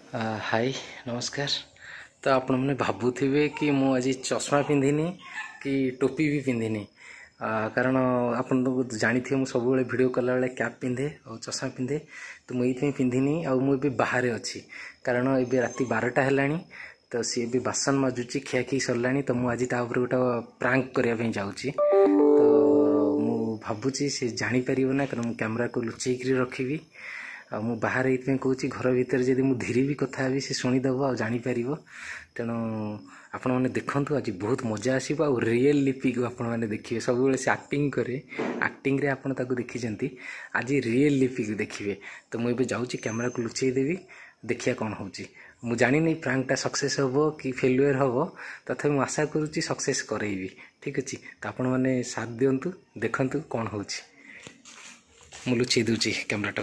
हाय नमस्कार। तो आपण मैंने भावुवे कि मु आज चश्मा पिंधिनी कि टोपी भी पिंधिनी कारण आप जानी थे सब वीडियो कला बेले कैप पिंधे और चश्मा पिंधे तो मुझे पिंधिनी आबे बाहर अच्छी कारण ये राति 12टा है तो सी भी बासन माजुची खियाखी सरला तो मुझे गोटे प्रांक करने जाऊँगी तो मु भावुची सी जापर ना कारण मुझे कैमरा को लुचेक रखी मु बाहर ये कौन घर भितर जब मुझे धीरे भी कथा भी सी शुणीदेव आ जापर तेणु आपण मैंने देखु आज बहुत मजा आसो आ रियल लिपि को आपण मैंने देखिए सब से एक्टिंग करे एक्टिंग रे आपण ताको देखी आज रियल लिपि को देखिए तो मुझे जाऊँगी कैमरा को लुचेई देवी देखिया कौन होची मु जानी नहीं प्रांकटा सक्सेस हम कि फेलुअर हम तथा मुझे आशा करुँची सक्सेस करेबी ठीक अच्छे तो आपण मैंने साथ दिंतु देखु कौन होची मु लुचेई दूची कैमराटा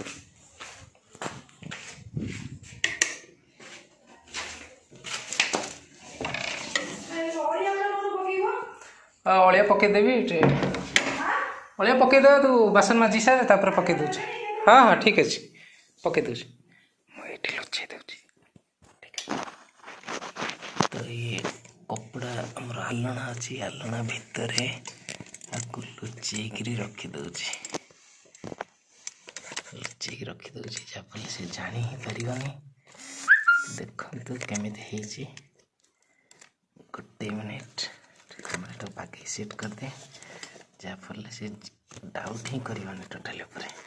अलिया पकईदेवी अलिया पकईदे तू बासन माजी सारे तापर पकई दे हाँ हाँ ठीक अच्छे पकई दूँ मुझे लुचे दूँ तो ये कपड़ा आमर आलना अच्छी आलना भितर आपको लुचेक रखीदे लुचेक रखीदे जहाँफल से जानी ही पारनी देखो केमी गोटे मिनिट कैमरा बाकी सेट कर दे जहाँफल से डाउट ही कर टोटाल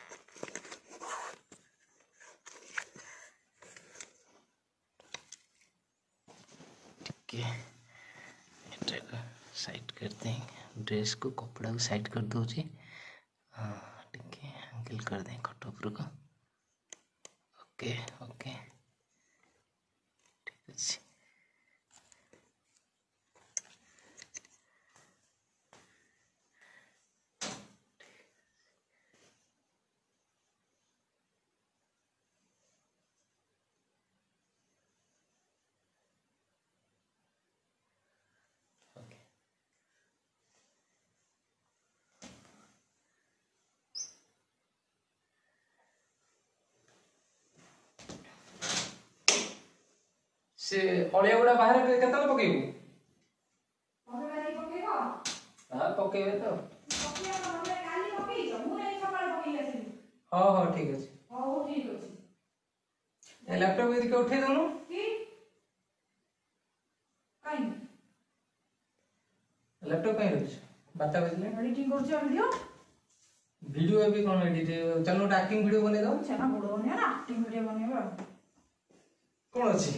साइड करते हैं ड्रेस को कपड़ा को साइड कर दूची हाँ टिके एंगल कर दें खट उपर को ओके ओके ठीक अच्छे से अलिया गुड़ा बाहर केतल पकेबू हाँ पकेबे तो हाँ हाँ ठीक अच्छे लैपटॉप यदि उठे देनु लैपटॉप कहीं रख 12 बजले एडिटिंग कर वीडियो वीडियो अभी कौन एडिट चलो एक्टिंग वीडियो बने दो चना बड़ो बने ना एक्टिंग वीडियो बनेबा कौन अछि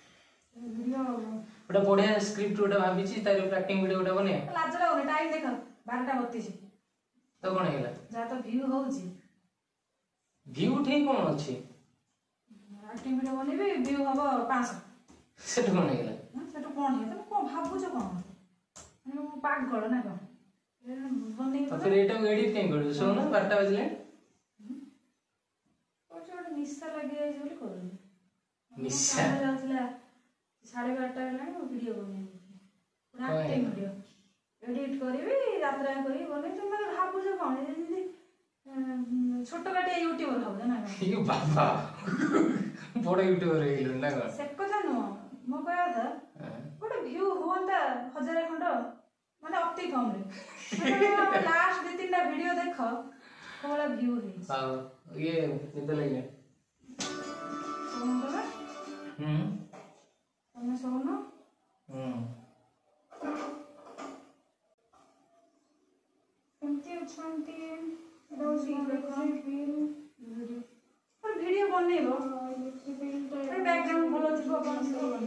गोटे बढ़िया स्क्रिप्ट गोटे भाभी तार एक्टिंग वीडियो गोटे बने लाज लागो टाइम देख 12:32 तो कोन हेला जा तो व्यू होउची व्यू ठीक कोन अछि एक्टिंग वीडियो बनेबे व्यू हबो 500 सेट कोन हेला सेट कोन हे तो को भाबु छ कोन मु पाक गळ ना को बने तो फिर एटा एडिट केन करू सुन 12 बजले ओटा निस्सा लागि जाय बोली करू निस्सा 12:30 वीडियो बने वीडियो एडिट करी रात करी बने तुम भावुच कौन छोट काटे यूट्यूबर भाव ना ये बाबा बड़ यूट्यूबर हेलो ना से कथा नो मो कहया था गोटे व्यू होता 1000 खंड माने अति कम रे लास्ट 2-3टा वीडियो देखो कोला व्यू है हां ये निद लगे तमे सोनो एमती उछंती दोसी पर वीडियो बनेबो पर बैकग्राउंड भलो थिबो अपन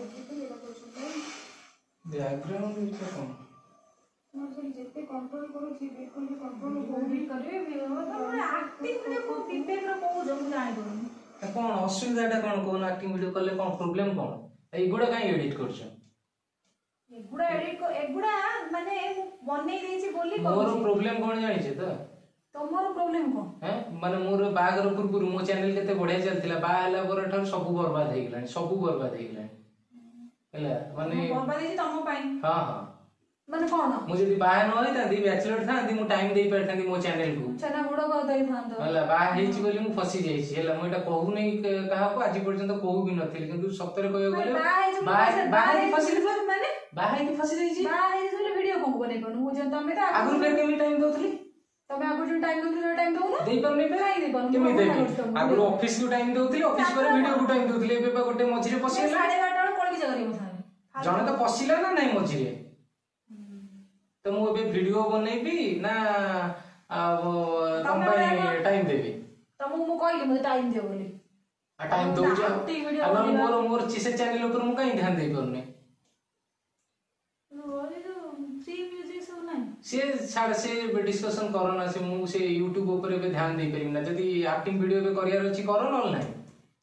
बैकग्राउंड इतना कम मैं जेते कंट्रोल करू छी बिल्कुल भी कंट्रोल होबी करे तो एक्टिंग रे को विवेक रो को जम जाय दो कौन असुविधाटा कौन कौन एक्टिंग वीडियो कले कौन प्रॉब्लम कौन एगुड़ा कहीं एडिट करछ एगुड़ा एडिट को एगुड़ा माने बनै देछि बोली मोर प्रॉब्लम कोन जानि छै त तमरो प्रॉब्लम कोन हैं माने मोर बागर पुरपुर मो चैनल केते बढ़िया चलतिला बा हला पर ठर सब बर्बाद हे गेलानी हला माने बर्बाद हे तम पई हां हां माने कोन मु जदी बाहा न होई तांदी बैचलर थांदी मु टाइम देई परथांदी मो चैनल को छना गुडो कर दई थांदो हला बाहा हेची बोली मु फसी जाईची हला मु एटा कहू नै कहा को आज पर्यंत कहू भी नथिल किंतु सत्तर कहयो गले बाहा फसी माने बाहा की फसी जाईची बाहा हेची वीडियो को बने कोन मु जे तमे त आगु फेर केमी टाइम दोथली तमे आगु जो टाइम दोथली टाइम दो ना देई पर नै पे दे पर केमी देबी आगु ऑफिस को टाइम दोथली ऑफिस पर वीडियो को टाइम दोथली एबे गोटे मझिरे पसी 12:30 बळे कोन की जगह मथा जने तो पसिला ना नै मझिरे तो मु एबे वीडियो बनेबी ना तम टाइम देबी त मु कहली मते टाइम दे बोली आ टाइम दउ जा आ मोर मोर चिसे चैनल ऊपर मु काई ध्यान देई परने रोले जो फ्री म्यूजिक सब नै से छाड़ से डिस्कशन करना से मु से YouTube ऊपर एबे ध्यान देई परिम ना जदी एक्टिंग वीडियो एबे करियर अछि करो नल नै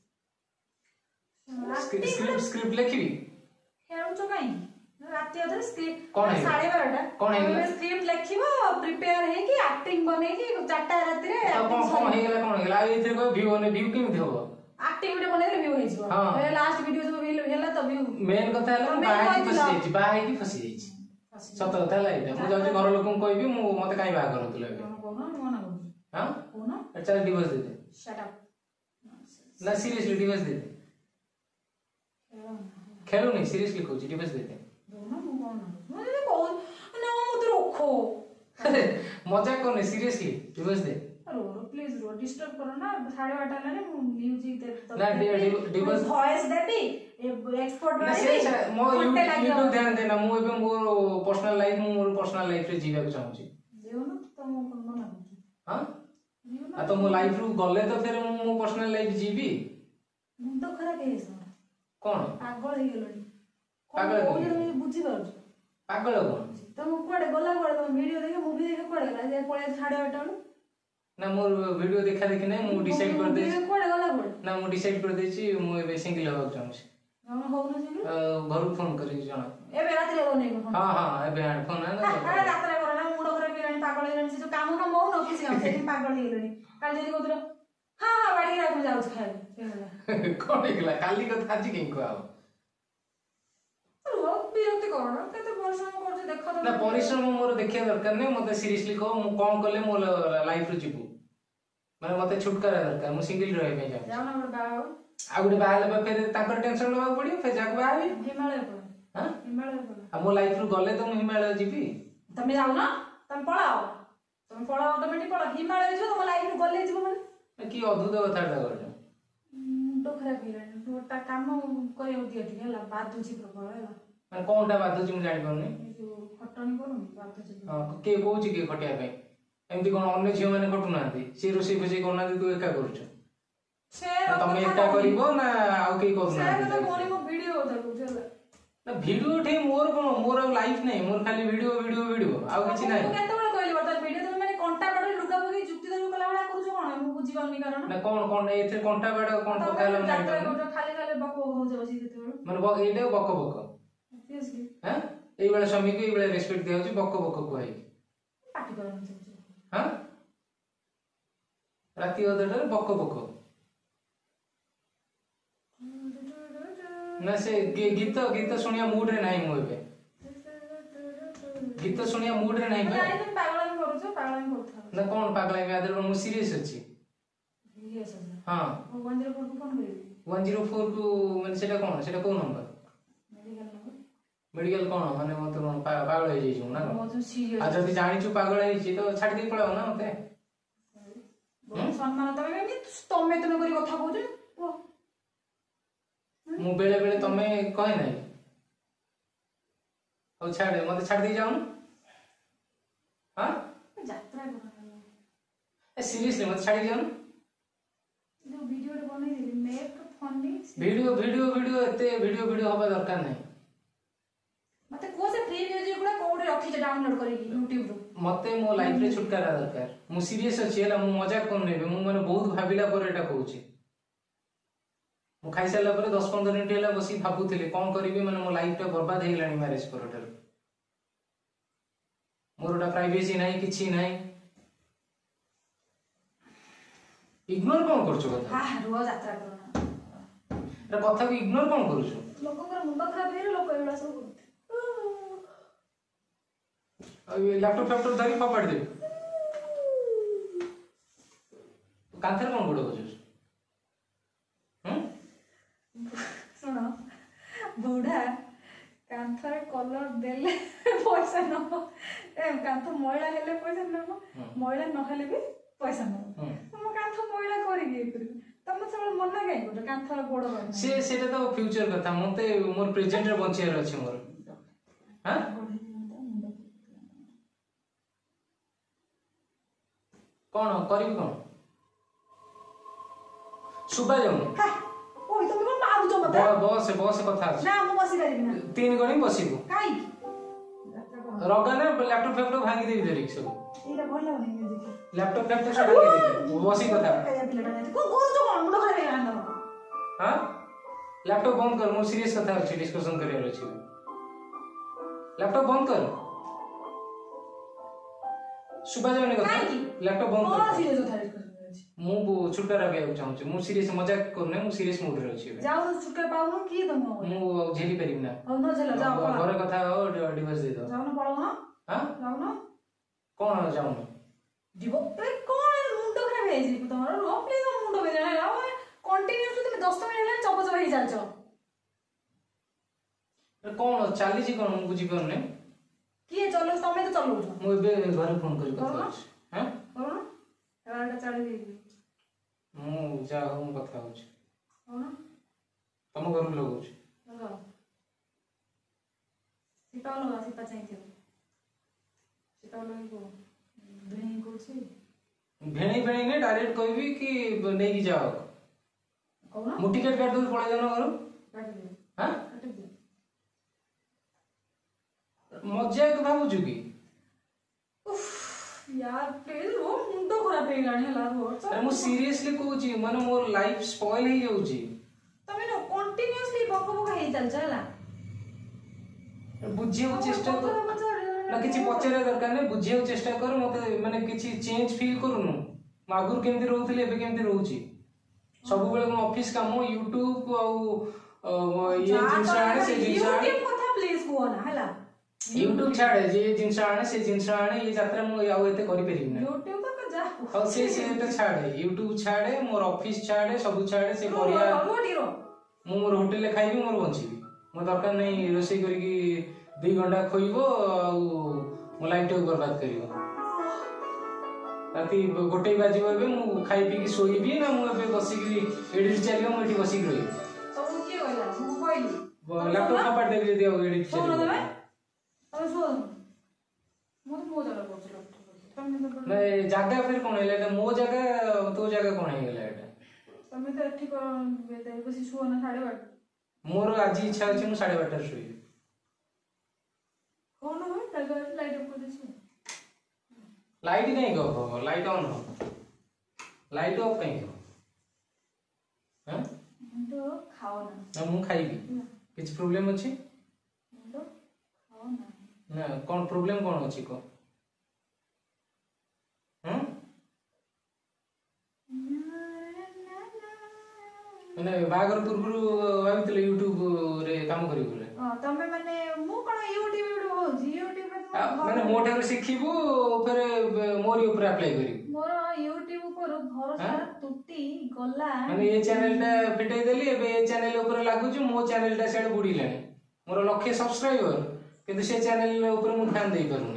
स्क्रिप्ट लिखिबी हेरु तो काई राती अदर स्क्रिप्ट कोन 12:30 कोन है स्क्रिप्ट लिखिबो प्रिपेयर हे कि एक्टिंग बने कि 4टा राती रे कोन हे गेला एथे को व्यू ने व्यू केमि होबो एक्टिंग वीडियो बने व्यू हे जिवो ए लास्ट वीडियो जो हेला त व्यू मेन कथा हला बाहा की फसी जाईची सत कथा हला एटा मु जाउची घर लोकन कहबी मु मते काई बा करतले एबे हां कोन चल डिवोर्स दे दे शट अप ना सीरियसली डिवोर्स दे दे खेलो नहीं सीरियसली कहूची डिवोर्स दे दे मजाक करने सीरियसली डिवोर्स दे प्लीज रो डिस्टर्ब करो ना 8:30 लाने म्यूजिक दे ना डिवोर्स वॉइस देबी एक्सपोर्ट ना से मो यूट्यूब ध्यान देना मो एबे मोर पर्सनल लाइफ मोर पर्सनल लाइफ रे जीवा को चाहूची देउ ना तो मो मना हां आ तो मो लाइफ रू गले तो फिर मो पर्सनल लाइफ जीवी मुंड खराब हे कोन पागल हे गेलनी पागल हो बुझी पाउ पागल कोन तुम कोडे गला कोडे तुम वीडियो देखे मूवी देखे कोडे गला जे पळे 8:30 ना मोर वीडियो देखा देखि नै मु डिसाइड कर दे कोडे गला कोडे ना मु डिसाइड कर देछि मु एबे सिंगल होबा चाहूछि हम हो न सिंगल घर फोन करी जणा एबे रात रे कोने हां हां एबे फोन ना अरे रात रे कोना मुंड खराब गेलनी पागल गेलनी से जो काम हो न ऑफिस काम से पागल गेलनी काल जदी कोतरो हां हां बाडी रात जाउछ खाए कोन गेला काली कथा आज के को आव बिरक्ति करो केते परिश्रम करछ देखा ना परिश्रम मोर देखिया दरकार नै मते सीरियसली को मु कोन करले मो लाइफ रो जीवु माने मते छुटकारा दरकार मु सिंगल रहे पे जाऊ ना बाबा आ गुडे बाहले फेर ताकर टेंशन लेबा पड़ियो फेर जाक बाहबी हिमालय पर हां हिमालय पर आ मो लाइफ रो गले तो मु हिमालय जीवी तमे जाऊ ना तमे पळाओ ऑटोमेटिक पळा हिमालय जो तुम लाइफ रो गले जीव माने की अद्भुत कथाटा करछ तो खराब गेला तोटा काम करियो दिया ठीक है बाधुची प्रबल है माने कोनटा बाधुची मु जानि परनी जो खटनी करू बाधुची हां के कोची के खटिया पे एमती कोन अन्य झियो माने खटु नांती से रोसी फसी कोना तू एका करछ से तमे एका करिवो ना आउ के करू ना से तो कोनी मो वीडियो देखु चला ना वीडियो ठे मोर कोन मोर लाइफ नै मोर खाली वीडियो वीडियो वीडियो आउ किछि नै केते बडा कहली बता वीडियो तमे माने कंटा बडा लुगा बगी जुक्ति दरु कला बडा करू कोन मु बुझी पाउनी कारण ना कोन एथे कंटा बडा कोन पकाला नै खाली खाली बको हो जाउसी केते माने एटे बक बक सीरियसली हां एई बेला स्वामी को एई बेला रेस्पेक्ट दिया होची बक बक को है पार्टी करन हां राती ओदडर बक बक ना से गीत गीत सुनिया मूड रे नाही मु एबे गीत सुनिया मूड रे नाही बे पागलन करू छ पागलन करथा ना कोन पागला में आदर मु सीरियस अछि सीरियस अछि हां 104 को फोन करिबी 104 को माने सेटा कोन सेटा को नंबर मेडिकल कोन माने मत कोन पागल हो जाई छु ना मो जो सीरियस आ जदी जानि छु पागल है छी तो छाडी दे पळाओ ना मते सम्मान तमे करी कथा कहू ओ मु बेले बेले तमे कहे नाही ओ छाड़े मते छाड़ दे जाऊ हां यात्रा करना ए सीरियसली मते छाड़ी जाऊ जो वीडियो रे बनै दिली make funny video video video एते वीडियो वीडियो होबा दरकार नाही मते को से फ्री म्यूजिक गुडा कोडे रखि जे डाउनलोड करी YouTube रो मते मो लाइफ रे छुटकारा दरकार मु सीरियस अछि हला मु मजाक कोन नेबे मु माने बहुत भाबिला पर एटा कहूची मु खाइ साला पर 10-15 मिनिट हला बसी भाबुथिले कोन करिवे माने मो लाइफ टा बर्बाद हे गेलानी मैरिज परटर मोरटा प्राइवेसी नाही किछि नाही इग्नोर कोन करछो कथा हां रोज यात्रा करना रे कथा को इग्नोर कोन करछो लोककर मुंड खराब हे लोक एला सब लैपटॉप फैपटॉप धरी फपाड़ दे कांथर कौन गोड़ बजूस शुण बुढ़ा कांथर कलर देले पैसा नब कांथ मैला हेले पैसा नब मैला नहेले भी पैसा नब तुम कांथ मैला करिके तुम सब मना कहीं गोटे कांथर गोड़ से सेटा तो फ्यूचर कथा मते मोर प्रेजेंट रे बंचियार अछि मोर हां कौन करिबी कौन सुबा जाऊँ ओइ तुम कोन मागुछ मते बस कथा अछि ना मु बसी करिबी ना 3 गणी बसिबो काई रगा ना लैपटॉप फैपटॉप भांगी देबी धरिक सब एटा भल लागनी म्यूजिक लैपटॉप फैपटॉप सब भांगी देबी बसी कथा काया पिलटा नै को करू तो कोन मुंड खराब हेलान हां लैपटॉप बंद कर मो सीरियस कथा अछि डिस्कशन करियर अछि लैपटॉप बंद कर सुबा जावनी कथा लैपटॉप बंद कर सीरियस कथा मु छुटकारा पाइବାକୁ ଚାହୁଁଛି ମୁଁ ସିରିୟस मजाक କରୁନି ମୁଁ ସିରିयस मूड रे ଅଛି जाओ छुटकारा पाउनु की तम ମୁଁ ଝେଲି ପାରିବି ନା हो न चलो जाओ ଘରେ କଥା हो डिवोर्स दे दो जाओ न पळो न हां जाओ न कोन जाऊँ डिवोर्स कोन मुंड खराब हे जी तमरो रो प्लीज मुंड बेजा ना कंटीन्यूअसली तुम 10 मिनिट हेला चप चप हे जालछ कोन चाली जी कोन मु बुझी परने किए चलो तमे तो चलो मु एबे घरे फोन करी କଥା ଅଛି हां करो न एवाटा चाली दे मु जा हम କଥା होछ हो न तम घर लोग होछ चलो सीता लगा सीता चाहिए सीता लगा को भेणी कोछि भेणी भेणी ने डायरेक्ट कहबी कि नै की जाओ कहू न मु टिकट काट दो पळे जानो घर काट दे हां काट दे मजाक भाबुछु की उफ यार प्लीज रो मुंड खराब हे गाणी हला रो अरे मु सीरियसली कहूची माने मोर लाइफ स्पॉइल हे जाउची तमे न कंटीन्यूअसली बक बक हे चल चला बुझियो चेष्टा कर ना किछि पचरे दरकार नै बुझियो चेष्टा कर मते माने किछि चेंज फील करूनु मागुर केमति रहउतली एबे केमति रहउची सब बेले को ऑफिस काम YouTube और ये जिंस आने से जिंस आने यूट्यूब कथा प्लीज को ना हला YouTube छाड़े जे जिंस आने से जिंस आने ये यात्रा मु आउ एते करि परिबि ना यूट्यूब तक जा और से एटा छाड़े YouTube छाड़े मोर ऑफिस छाड़े सब छाड़े से करिया रोटीरो मु मोर होटल ले खाइबी मोर बंचीबी मो दरकार नै रोसई करी की 2 घंटा खोइबो आ मो लाइफ टो बर्बाद करिवो राती गोटे बाजिबो एबे मु खाइ पी की सोइबी ना मु एबे बसी की एडिट चलियो मु एठी बसी रही सब के कहला मु कहली लैपटॉप खपाट देबी जदी एडिट सुन चलियो तमे अरे सुन मो जला पहुंच तमे नै जागा फिर कोन हेला एटा मो जागा तो जागा कोन हे गेला एटा तमे तो एठी को बेते बसी सुओ ना 8:30 मोर आज इच्छा अछि मु 8:30 रे सोइबी कोन हो तलगा लाइट ऑफ कर देछु लाइट नहीं गो लाइट ऑन हो लाइट ऑफ कहीं हो हां मुंडो खाओ ना ना मु खाइबी किछ प्रॉब्लम अछि मुंडो खाओ ना ना कोन प्रॉब्लम कोन अछि को हम माने बागर पूर्व भाबितले YouTube रे काम करी बोले तमे माने मु कोन YouTube हो YouTube रे माने मोटर सिखिबो फिर मोरी ऊपर अप्लाई करी मोर YouTube पर भरोसा टूटी गला माने ये चैनल टा फिटाई देली एबे ये चैनल ऊपर लागु छु मो चैनल टा सेड बुडी लानी मोर लक्ष्य सब्सक्राइबर किंतु से चैनल ऊपर मु ध्यान देई परुनी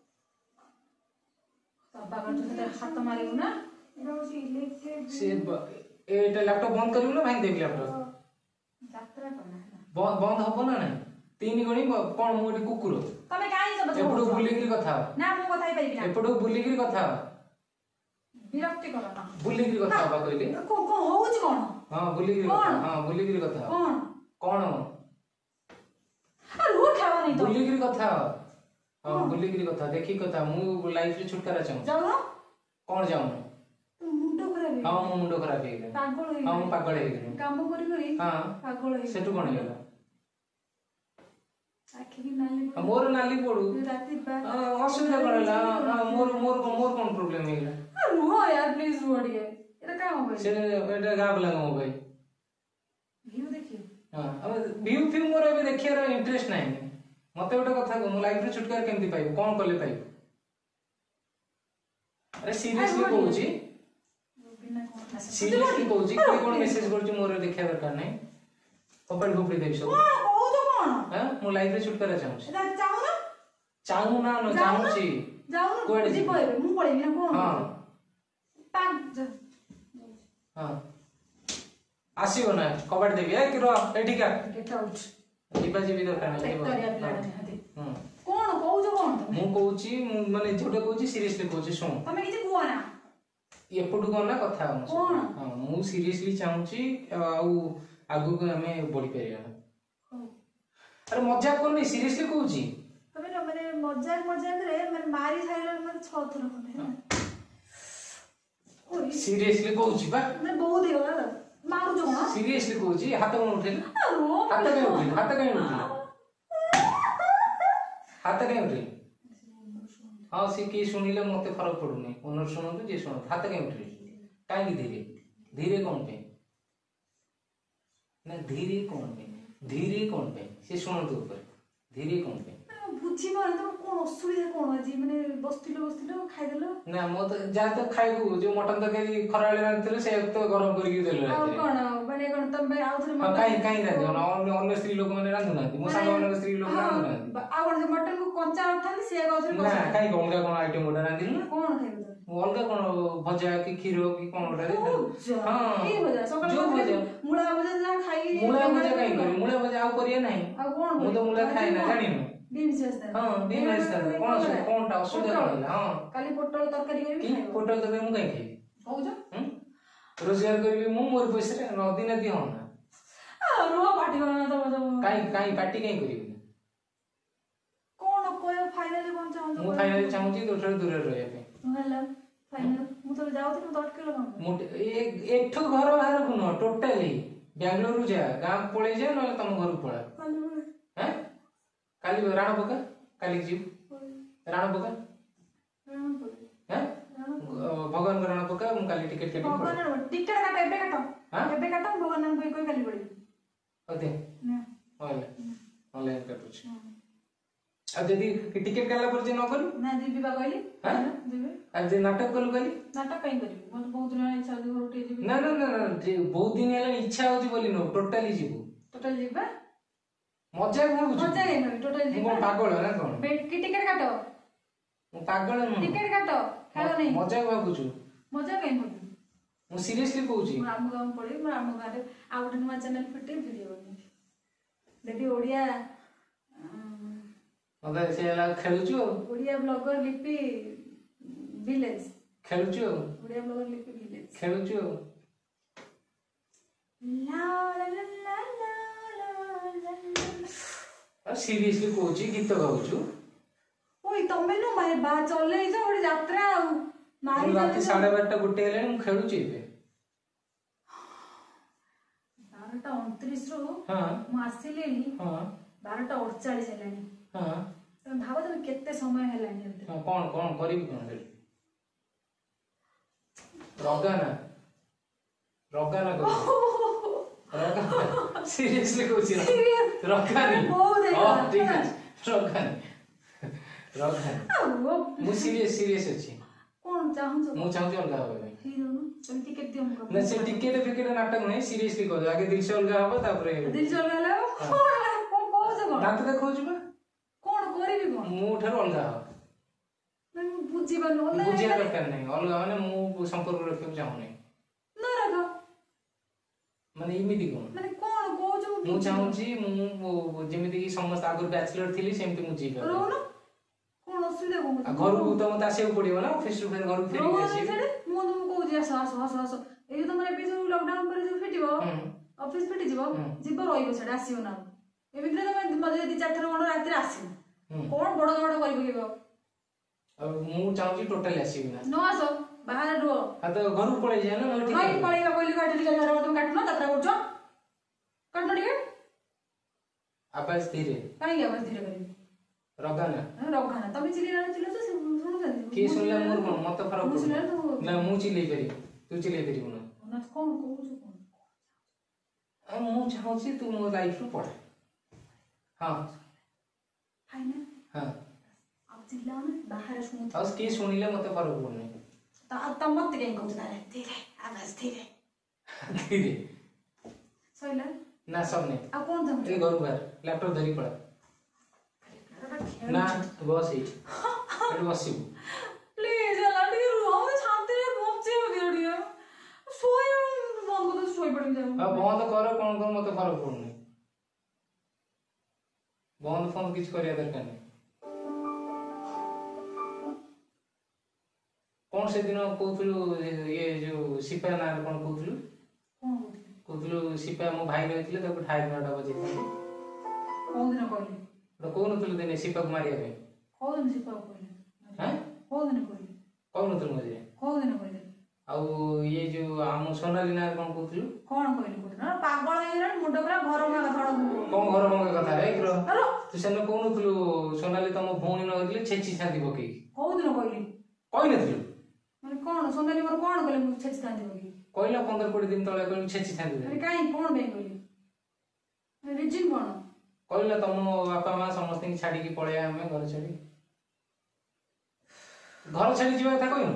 बाबा कर हाथ मारिबु ना से एटा लैपटॉप बंद करियो ना भाई देबी लैपटॉप यात्रा करना बंद हबो ना ना 3 गणी कोन मोटी कुकुर तमे काई सब एपडो बुलीगिरी कथा ना मु कथा पाइबी ना एपडो बुलीगिरी कथा विरक्ति कर ना बुलीगिरी कथा बा कहली को होउची कोन हां बुलीगिरी कथा हां बुलीगिरी कथा कोन कोन आ रो खावा नहीं तो बुलीगिरी कथा हां बुलीगिरी कथा देखी कथा मु लाइफ रे छुटकारा चाहू जाऊ ना कोन जाऊ मुंडो खराब हां मो मुंडो खराब हे गेला पागल हे हां मु पागल हे गेला काम करी करी हां पागल हे सेटु कोन हे गेला आखि की नाली मोर नाली पडू राती बा असुविधा करला मोर कोन प्रॉब्लम हे गेला रो यार प्लीज रो दिए एटा का हो गई से एटा गाब लगा मो भाई व्यू देखियो हां अब व्यू फिल्म मोर एबे देखियार इंटरेस्ट नाही मते गोटे कथा को मो लाइफ रे छुटकारा केमती पाइबो कोन कले पाइबो अरे सीरियसली कहूची सीरियसली कहूची कोई कोन मेसेज करछु मोर देखिया दरकार नै कपड़ गोपड़ी देबी सब कहू तो कोन हां मो लाइफ रे छुटकारा चाहूची चाहू ना न चाहूची जाऊ कोड़े जी पळे मु पळे ना कोन हां पाक हां आसीबो ना कपड़ देबी ए कि रो एठी का गेट आउट जीवा जीवी दरकार नै तरिया प्लान हाते हां कोन कहू जो कोन मु कहूची माने जोटा कहूची सीरियसली कहूची सुन तमे किछि कुआ ना एपटू कोन ना कथा हम कोन हां मु सीरियसली चाहूची आउ आगु को हमें बढ़ी परिया अरे मजाक कोन नहीं सीरियसली कहूची तमे न माने मजाक रे माने मारी खाइला माने 6 थर कोन ओई सीरियसली कहूची बा माने बहुत देगला मारू जो ना सीरियसली कहूची हाथ कोन उठेल हाथ कहीं उठेल हाथ कहीं उठेल हाँ सी किए शुणिले मत फरक पड़ूनी ओनर शुणु जी शुणु हाथ कहीं उठेल कहीं धीरे धीरे कौन पे ना धीरे कौन पे से शुणु ऊपर धीरे कौन पे बुझी पारे तो कोन असुविधा कोन अछि माने बस्तिलो खाइ देलो ना मो तो जा तो खाइबू जो मटन तरकारी खराले रांथिले से तो गरम करके देले आ कोन माने कोन तमे आउ थरे मटन काई रांधो ना अन्य स्त्री लोक माने रांधु ना मो सांग माने स्त्री लोक रांधु ना आ कोन जे मटन को कच्चा रथाली से आउ थरे ना काई अलगा कोन आइटम ओडा रांधिल ना कोन खाइबो अलगा कोन भजा की खीरो की कोन ओडा रे हां की भजा सकाळ भजा मुळा भजा जा खाई मुळा भजा काई करी मुळा भजा आउ करिया नाही आ कोन मु तो मुळा खाइ ना जानि न बिनसेस्ता हां बिनसेस्ता कोन टा असुविधा होला हां काली पोटल तरकारी करबी की पोटल तरकारी मु काई खाइ कहू जो रोजगार करबी मु मोर पैसा रे नदी नदी हो ना आ रो पाटी करना तो काई पार्टी काई करी कोन कोय फाइनली कोन चाहू मु फाइनली चाहूची तो दूर रहया पे होला फाइनल मु तो जाउथि मु अटकेलो कोन मु एक घर बाहर को न टोटली बेंगलुरु जा गाम पळे जा न तम घर पळा हैं काली राणा पका काली जीव राणा पका हैं भगवान राणा पका मु काली टिकट के भगवान टिकट काट एबे काट भगवान कोई कोई काली पड़ी ओते ना ऑनलाइन काटुछ अब यदि टिकट काला पर जे न करू ना दिबी बा कहली हां दिबी अब जे नाटक कलु काली नाटक कहीं करबी मत बहुत दिन इच्छा जे रोटी दिबी ना ना ना जे बहुत दिन हेला इच्छा होची बोली नो टोटली जीवु टोटल जीबा मजा भाबुछ मजा नहीं भाई टोटल जीबा मु पागल ना कोन बेट की टिकट काटो मु पागल न टिकट काटो खेलो नहीं मजा भाबुछ मजा कहीं भाबी मु सीरियसली कहूची मु राम गाम पड़ी मु राम गाम रे आ गोटे नुवा चैनल फिटे वीडियो बनी देखी ओडिया मते से ला खेलुछु ओडिया ब्लॉगर लिपि विलेज खेलुछु ओडिया ब्लॉगर लिपि विलेज खेलुछु ला ला ला ला ला सीरियसली कहूची गीत गाउछु ओई तमे नु मारे बा चले जा ओडी यात्रा मारी रात 12:30 गुटे हेले मु खेलुची बे 12:29 रो हां मु आसिलेनी हां 12:48 हेलानी हां तमे भाबो तमे केते समय हेलानी हां कोन करिबी कोन रगाना रगाना सीरियसली कहूची रगानी बहुत हां ठीक है रगानी मु सीरियस अछि कोन चाहू मु चाहू अलगा होबे ही दोनो तमे टिकट दियो हमको ना से टिकट फिकेट नाटक नहीं सीरियसली कह आगे दिल से अलगा हो तापर दिल चल गेला कोन कहू जे कोन नाटक देखौछु बा कोन करबी कोन मु ठर अलगा हो मैं बुझी बनो ना बुझिया दरकार नहीं अलगा माने मु संपर्क रखियो चाहू नहीं ना रखो माने इमिति कोन माने कोन कहू जे मु चाहू छी मु जेमिति की समस्त आगर बैचलर थिली सेमति मु जीवा रोनो कोन असुविधा कोन घर को तो मत आसे पड़ियो ना ऑफिस रु फिर घर को फेरी आसी मु तो कहू जे हस ए तो मारे पे जो लॉकडाउन पर जो फिटिबो ऑफिस फिटि जीवो जीव रहिबो छडा आसीओ ना एमिति तो मते यदि 4 घंटा रात रे आसी कोन बड़ बड़ करबो केबो अब मु चाहू छी टोटली आसीबी ना न आसो बाहर रो आ तो घर को पळे जाय ना ठीक हाय पळेगा कोइली काट टिकट घर तुम काटनो तत्रा करछो काटनो टिकट आवाज धीरे काई आवाज धीरे करी रगाना तमे चिल्ला तो सुनु जल्दी के सुनला मोर कोन मत फरक मु सुनला तो ना मु चिल्लै परी तू चिल्लै परी ना ना कोन कहू जे कोन आ मु चाहू छी तू मो लाइफ रु पढ़ हां फाइना हां अब चिल्लाओ ना बाहर सुन और की सुनिले मते फरक पड़ने त मत कहीं कहू तारे धीरे आवाज धीरे धीरे सइला ना सबने अब कौन जम ए घर बाहर लैपटॉप धरी पड़ा ना बस ही एट बसिबू प्लीज लाटी रुआ शांति रे मोचे हो गया सोय बंद कर सोय पड़ जाऊ अब बंद करो कोन कोन मते फरक पड़ने बंद फोन किछ करिया दरकार नहीं कौन से दिन कहथलु ये जो सिपा ना कोन कहथलु कहथलु सिपा मो भाई रहथिले त ठाई नटा बजे कोन दिन कहली तो कोन तुल दिन सिपा को मारिया पे कोन दिन सिपा कहली हैं कोन दिन कहली कोन तुल मजे कोन दिन कहली आ ये जो आम सोनाली ना कोन कहथलु कोन कहली कोन ना पागल हेरा मुंड पूरा घर में कथा कोन घर मंगे कथा है क्रो तू सेन कोन तुल सोनाली तम भौणी न होइले छेची छाती बके कोन दिन कहली कहि नथलु माने कोन सोनाली मोर कोन कहले मु छेची छाती बके कहला 15-20 दिन तळे कहली छेची छाती अरे काई कोन बे कहली रिजिन कोन कहला तम बापा मां समस्त की छाडी की पळे हमें घर छाडी जीवा था कहिनु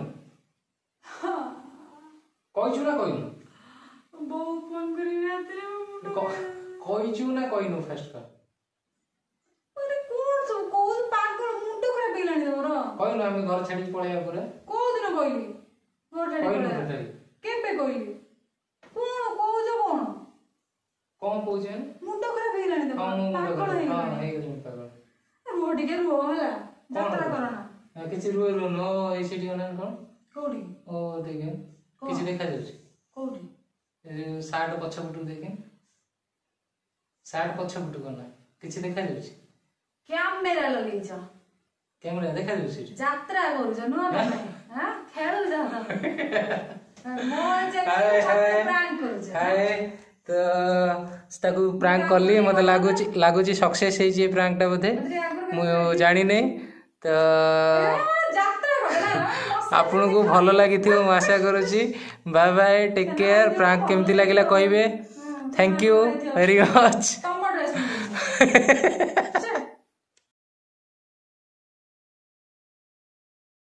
कहिछु ना कहिनु बहुत फोन करी रातरे कहिछु ना कहिनु फर्स्ट का अरे कोन सब कोन पागल मुंड खराब हेलानी तमर कहिनु हमें घर छाडी पळे पुरा को दिन कहली घर छाडी पळे केबे कहली कोन कोज कोन कहूचे मुंड खराब हेलानी तमर पागल हेलानी हे गली पागल रो टिके रो होला यात्रा करना किछि रुए रो नो एसीडी ओना कोन कोडी ओ देखे किछि देखा जाउछि कोडी सार्ट पछपटु देखे सार्ट पछपटु कोना किछि देखा जाउछि कैमरा लगै छ कैमरा देखा जाउछि यात्रा करू छ नो हां खेलु जा त मोर जे प्रैंक करू छ हाय तो ताकू प्रैंक करली मते लागुची सक्सेस हे जे प्रैंकटा बोधे मु जानि नै तो आपन को भल लगी मैं आशा करुँची bye bye take care prank केमती लगिला कहबे थैंक यू वेरी मच